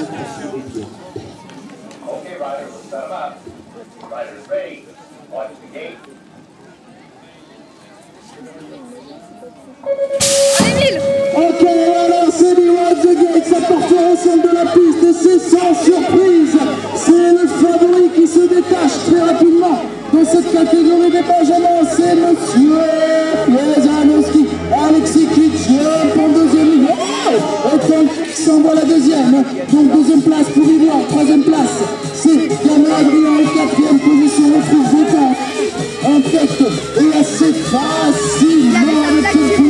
Okay, riders, let's set them up. Riders ready. Watch the gate. Ok, alors c'est du Watch the Gate, ça partira au centre de la piste et c'est sans surprise. C'est le favori qui se détache très rapidement dans cette catégorie des Benjamins. C'est monsieur Piezanowski, Alexis Kidjep en deuxième ligne. Et Franck qui s'envoie la deuxième. Donc deuxième place pour Ivoire, troisième place c'est Damien Adrien en quatrième position. On trouve Vétan en tête et assez facilement avec